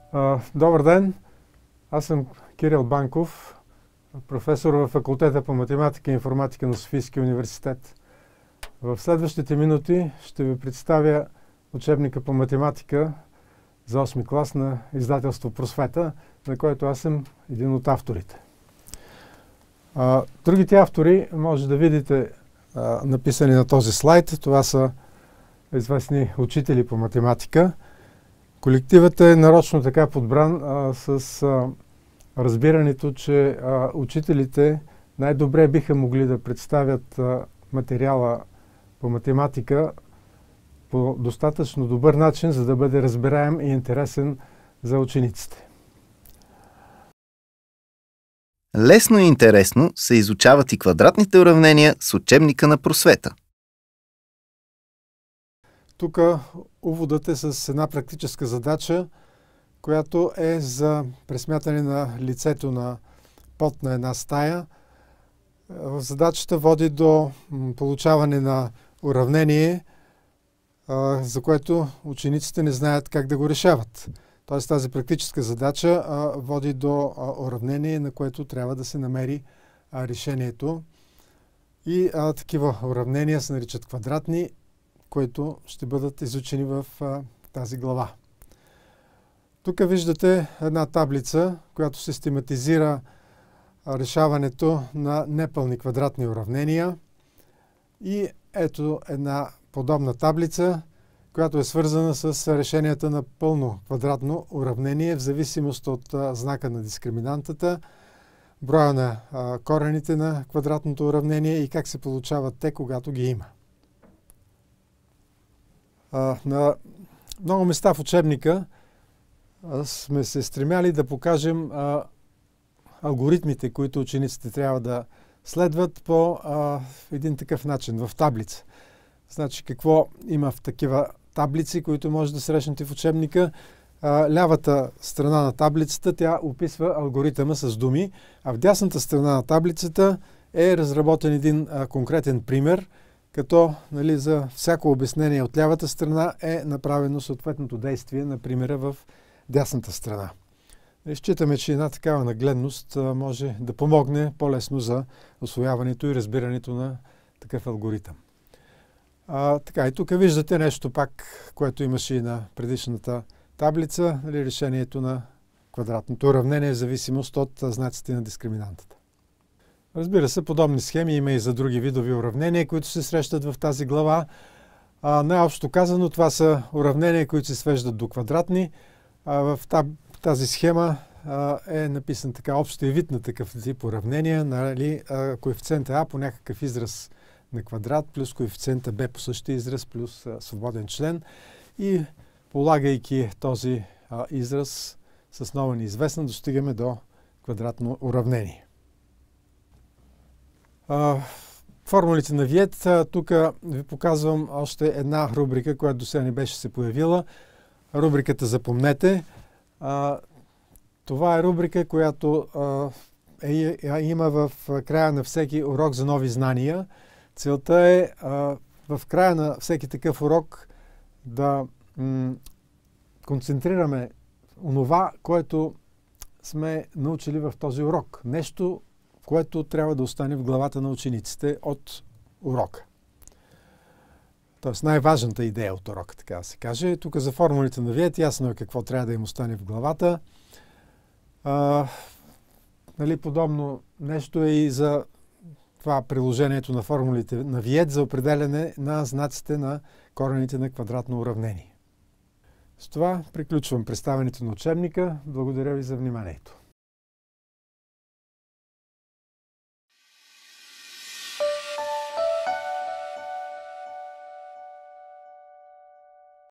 Добър ден! Аз съм Кирил Банков, професор във факултета по математика и информатика на Софийския университет. В следващите минути ще ви представя учебника по математика за 8-ми клас на издателство Просвета, на който аз съм един от авторите. Другите автори може да видите написани на този слайд. Това са известни учители по математика. Колективът е нарочно така подбран с разбирането, че учителите най-добре биха могли да представят материала по математика по достатъчно добър начин, за да бъде разбираем и интересен за учениците. Лесно и интересно се изучават и квадратните уравнения с учебника на Просвета. Тук уводът е с една практическа задача, която е за пресмятане на лицето на под на една стая. Задачата води до получаване на уравнение, за което учениците не знаят как да го решават. Тоест тази практическа задача води до уравнение, на което трябва да се намери решението. И такива уравнения се наричат квадратни, които ще бъдат изучени в тази глава. Тук виждате една таблица, която систематизира решаването на непълни квадратни уравнения. И ето една подобна таблица, която е свързана с решенията на пълно квадратно уравнение в зависимост от знака на дискриминантата, броя на корените на квадратното уравнение и как се получават те, когато ги има. На много места в учебника сме се стремяли да покажем алгоритмите, които учениците трябва да следват по един такъв начин, в таблица. Значи какво има в такива таблици, които може да срещнете в учебника? Лявата страна на таблицата, тя описва алгоритъма с думи, а в дясната страна на таблицата е разработен един конкретен пример, като за всяко обяснение от лявата страна е направено съответното действие на примера в дясната страна. Считаме, че една такава нагледност може да помогне по-лесно за усвояването и разбирането на такъв алгоритъм. И тук виждате нещо пак, което имаше и на предишната таблица, решението на квадратното уравнение в зависимост от знаците на дискриминантата. Разбира се, подобни схеми има и за други видови уравнения, които се срещат в тази глава. Най-общо казано, това са уравнения, които се свеждат до квадратни. В тази схема е написан така общия вид на такъв тип уравнения, коефициента А по някакъв израз на квадрат, плюс коефициента Б по същия израз, плюс свободен член. И полагайки този израз с нова неизвестна, достигаме до квадратно уравнение. Формулите на Виет. Тук ви показвам още една рубрика, която до сега не беше се появила. Рубриката "Запомнете". Това е рубрика, която има в края на всеки урок за нови знания. Целта е в края на всеки такъв урок да концентрираме онова, което сме научили в този урок. Нещо, което трябва да остане в главата на учениците от урока. Тоест най-важната идея от урока, така да се каже. Тук за формулите на Виет ясно е какво трябва да им остане в главата. Подобно нещо е и за това приложението на формулите на Виет за определяне на знаците на корените на квадратно уравнение. С това приключвам представянето на учебника. Благодаря ви за вниманието.